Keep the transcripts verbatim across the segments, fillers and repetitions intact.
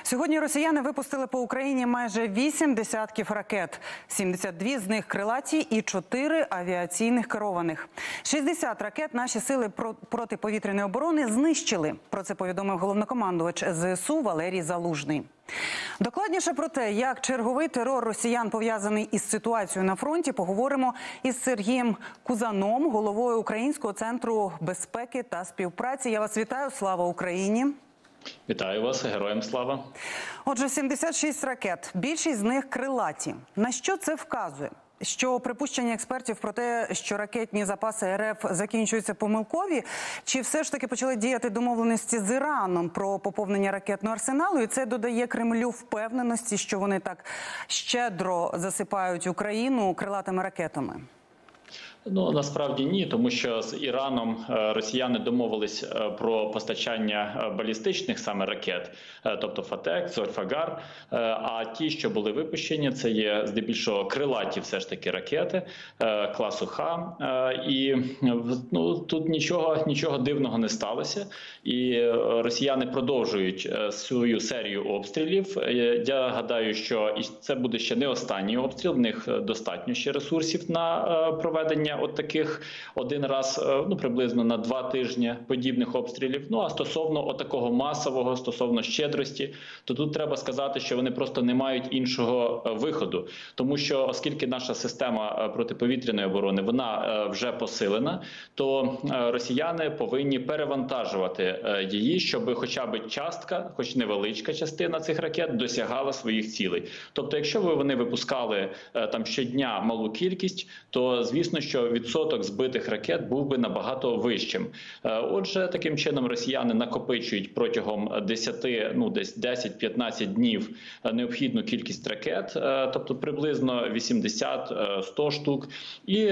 Сьогодні росіяни випустили по Україні майже вісім десятків ракет. сімдесят дві з них крилаті і чотири авіаційних керованих. шістдесят ракет наші сили протиповітряної оборони знищили. Про це повідомив головнокомандувач ес зе ес у Валерій Залужний. Докладніше про те, як черговий терор росіян пов'язаний із ситуацією на фронті, поговоримо із Сергієм Кузаном, головою Українського центру безпеки та співпраці. Я вас вітаю. Слава Україні! Вітаю вас, героям слава. Отже, сімдесят шість ракет, більшість з них крилаті. На що це вказує? Що припущення експертів про те, що ракетні запаси ер еф закінчуються, помилкові? Чи все ж таки почали діяти домовленості з Іраном про поповнення ракетного арсеналу? І це додає Кремлю впевненості, що вони так щедро засипають Україну крилатими ракетами? Ну, насправді ні, тому що з Іраном росіяни домовились про постачання балістичних саме ракет, тобто Фатек, Зольфагар, а ті, що були випущені, це є здебільшого крилаті все ж таки ракети класу Х. І ну, тут нічого, нічого дивного не сталося, і росіяни продовжують свою серію обстрілів. Я гадаю, що це буде ще не останній обстріл, в них достатньо ще ресурсів на проведення от таких один раз, ну, приблизно на два тижні подібних обстрілів. Ну, а стосовно отакого масового, стосовно щедрості, то тут треба сказати, що вони просто не мають іншого виходу. Тому що, оскільки наша система протиповітряної оборони, вона вже посилена, то росіяни повинні перевантажувати її, щоб хоча б частка, хоч невеличка частина цих ракет, досягала своїх цілей. Тобто, якщо вони випускали там щодня малу кількість, то, звісно, що відсоток збитих ракет був би набагато вищим. Отже, таким чином росіяни накопичують протягом десяти, ну десь десять-п'ятнадцять днів необхідну кількість ракет, тобто приблизно вісімдесят-сто штук, і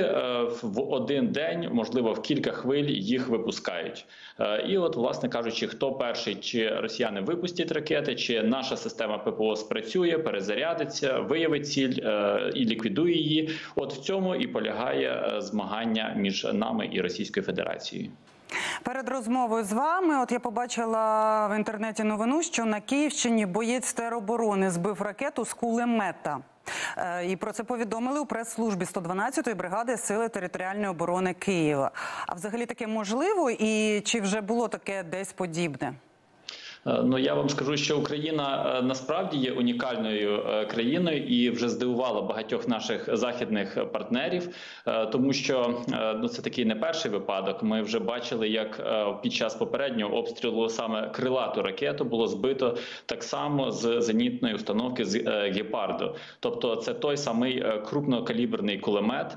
в один день, можливо, в кілька хвиль їх випускають. І от, власне кажучи, хто перший, чи росіяни випустять ракети, чи наша система ППО спрацює, перезарядиться, виявить ціль і ліквідує її. От в цьому і полягає змагання між нами і Російською Федерацією. Перед розмовою з вами, от я побачила в інтернеті новину, що на Київщині боєць тероборони збив ракету з кулемета. І про це повідомили у прес-службі сто дванадцятої бригади Сили територіальної оборони Києва. А взагалі таке можливо і чи вже було таке десь подібне? Ну, я вам скажу, що Україна насправді є унікальною країною і вже здивувала багатьох наших західних партнерів, тому що ну, це такий не перший випадок. Ми вже бачили, як під час попереднього обстрілу саме крилату ракету було збито так само з зенітної установки з «Гепарду». Тобто це той самий крупнокаліберний кулемет,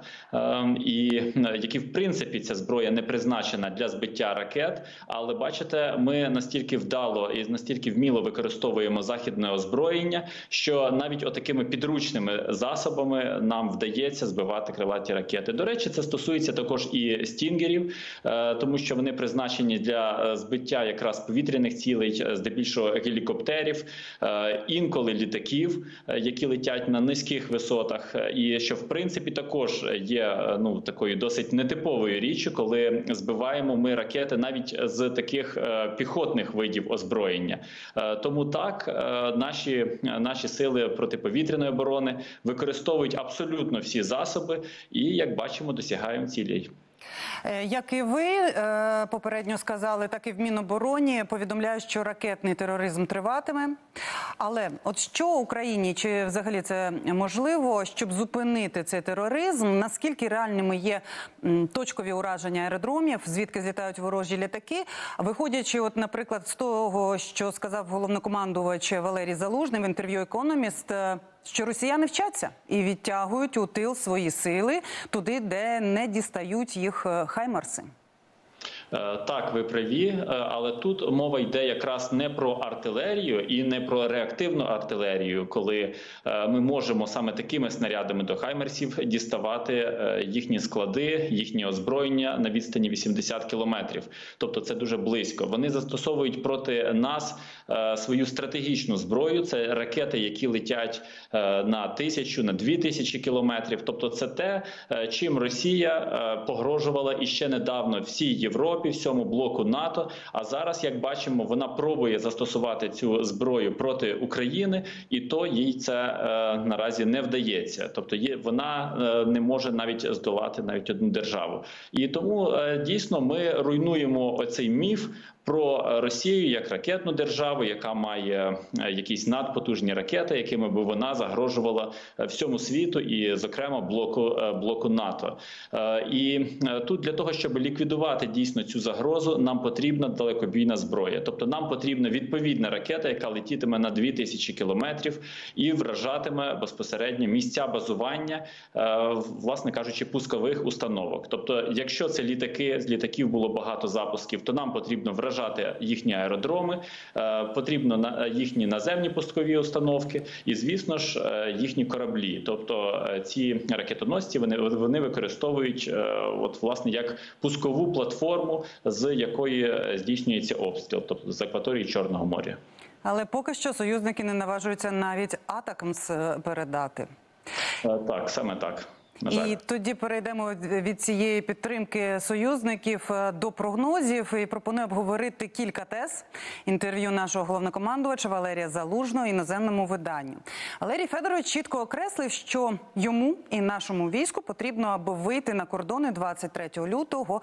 і який, в принципі, ця зброя не призначена для збиття ракет, але, бачите, ми настільки вдало і настільки вміло використовуємо західне озброєння, що навіть отакими підручними засобами нам вдається збивати крилаті ракети. До речі, це стосується також і стінгерів, тому що вони призначені для збиття якраз повітряних цілей, здебільшого гелікоптерів, інколи літаків, які летять на низьких висотах. І що, в принципі, також є ну, такою досить нетиповою річчю, коли збиваємо ми ракети навіть з таких піхотних видів озброєння. Тому так, наші, наші сили протиповітряної оборони використовують абсолютно всі засоби і, як бачимо, досягаємо цілей. Як і ви попередньо сказали, так і в Мінобороні повідомляють, що ракетний тероризм триватиме. Але от що Україні, чи взагалі це можливо, щоб зупинити цей тероризм, наскільки реальними є точкові ураження аеродромів, звідки злітають ворожі літаки? Виходячи, от, наприклад, з того, що сказав головнокомандувач Валерій Залужний в інтерв'ю «Економіст», що росіяни вчаться і відтягують у тил свої сили туди, де не дістають їх хаймарси. Так, ви праві, але тут мова йде якраз не про артилерію і не про реактивну артилерію, коли ми можемо саме такими снарядами до хаймерсів діставати їхні склади, їхнє озброєння на відстані вісімдесят кілометрів. Тобто це дуже близько. Вони застосовують проти нас свою стратегічну зброю. Це ракети, які летять на тисячу, на дві тисячі кілометрів. Тобто це те, чим Росія погрожувала іще недавно всій Європі, Європі, всьому блоку НАТО. А зараз, як бачимо, вона пробує застосувати цю зброю проти України, і то їй це е, наразі не вдається. Тобто є, вона е, не може навіть здолати навіть одну державу. І тому е, дійсно ми руйнуємо оцей міф про Росію як ракетну державу, яка має якісь надпотужні ракети, якими би вона загрожувала всьому світу і, зокрема, блоку блоку НАТО. І тут для того, щоб ліквідувати дійсно цю загрозу, нам потрібна далекобійна зброя. Тобто нам потрібна відповідна ракета, яка летітиме на дві тисячі кілометрів і вражатиме безпосередньо місця базування, власне кажучи, пускових установок. Тобто, якщо це літаки, з літаків було багато запусків, то нам потрібно вражати їхні аеродроми, потрібно їхні наземні пускові установки і, звісно ж, їхні кораблі. Тобто ці ракетоносці вони, вони використовують от, власне, як пускову платформу, з якої здійснюється обстріл, тобто з акваторії Чорного моря. Але поки що союзники не наважуються навіть атакамс передати. Так, саме так. І тоді перейдемо від цієї підтримки союзників до прогнозів. І пропоную обговорити кілька тез. Інтерв'ю нашого головнокомандувача Валерія Залужного іноземному виданню. Валерій Федорович чітко окреслив, що йому і нашому війську потрібно, аби вийти на кордони двадцять третього лютого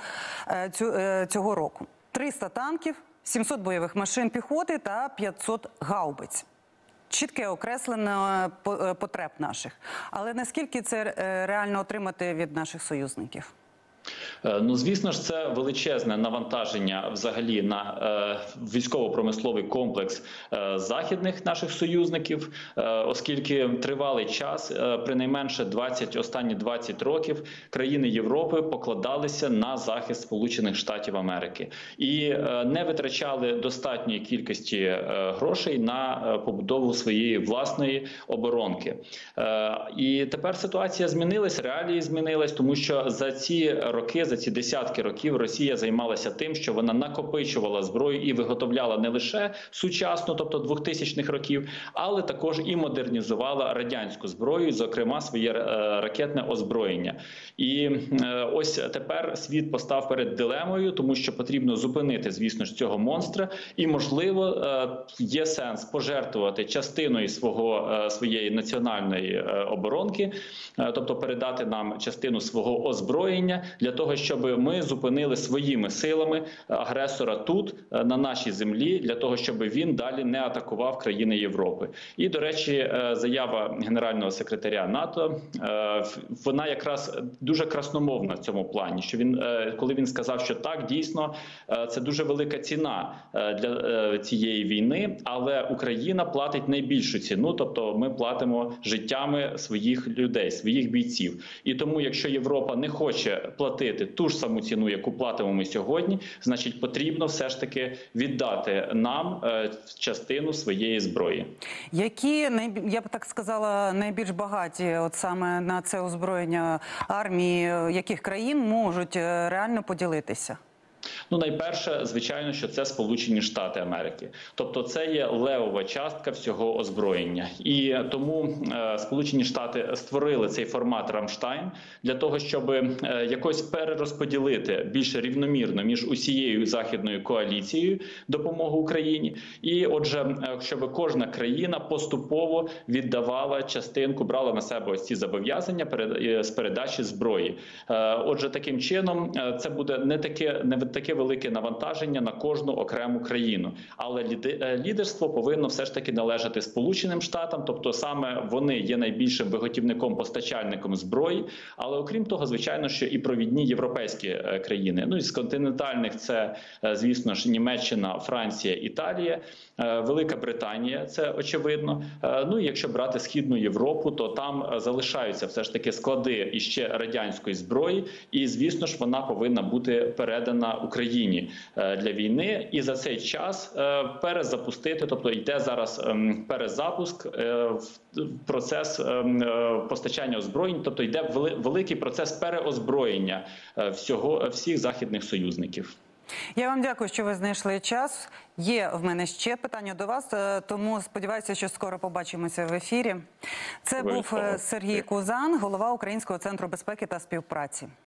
цього року. триста танків, сімсот бойових машин піхоти та п'ятсот гаубиць. Чітке окреслено потреб наших. Але наскільки це реально отримати від наших союзників? Ну, звісно ж, це величезне навантаження взагалі на е, військово-промисловий комплекс е, західних наших союзників, е, оскільки тривалий час, е, принайменше двадцять, останні двадцять років, країни Європи покладалися на захист Сполучених Штатів Америки і е, не витрачали достатньої кількості е, грошей на е, побудову своєї власної оборонки. Е, і тепер ситуація змінилась, реалії змінились, тому що за ці роки, за ці десятки років Росія займалася тим, що вона накопичувала зброю і виготовляла не лише сучасну, тобто двохтисячних років, але також і модернізувала радянську зброю, зокрема своє ракетне озброєння. І ось тепер світ постав перед дилемою, тому що потрібно зупинити, звісно ж, цього монстра, і, можливо, є сенс пожертвувати частиною свого, своєї національної оборонки, тобто передати нам частину свого озброєння, для того, щоб ми зупинили своїми силами агресора тут, на нашій землі, для того, щоб він далі не атакував країни Європи. І, до речі, заява генерального секретаря НАТО, вона якраз дуже красномовна в цьому плані, що він, коли він сказав, що так, дійсно, це дуже велика ціна для цієї війни, але Україна платить найбільшу ціну, тобто ми платимо життями своїх людей, своїх бійців. І тому, якщо Європа не хоче платити ту ж саму ціну, яку платимо ми сьогодні, значить потрібно все ж таки віддати нам е, частину своєї зброї. Які, я б так сказала, найбільш багаті от саме на це озброєння армії яких країн можуть реально поділитися? Ну, найперше, звичайно, що це Сполучені Штати Америки. Тобто це є левова частка всього озброєння. І тому е, Сполучені Штати створили цей формат «Рамштайн» для того, щоб е, якось перерозподілити більш рівномірно між усією західною коаліцією допомогу Україні. І, отже, щоб кожна країна поступово віддавала частинку, брала на себе ось ці зобов'язання перед, з передачі зброї. Е, отже, таким чином, це буде не таке, не таке велике навантаження на кожну окрему країну. Але лідерство повинно все ж таки належати Сполученим Штатам, тобто саме вони є найбільшим виготівником-постачальником зброї, але окрім того, звичайно, що і провідні європейські країни. Ну, із континентальних це, звісно ж, Німеччина, Франція, Італія, Велика Британія, це очевидно. Ну, і якщо брати Східну Європу, то там залишаються все ж таки склади іще радянської зброї, і, звісно ж, вона повинна бути передана Україні для війни, і за цей час перезапустити, тобто йде зараз перезапуск, процес постачання озброєнь, тобто йде великий процес переозброєння всього, всіх західних союзників. Я вам дякую, що ви знайшли час. Є в мене ще питання до вас, тому сподіваюся, що скоро побачимося в ефірі. Це був Сергій Кузан, голова Українського центру безпеки та співпраці.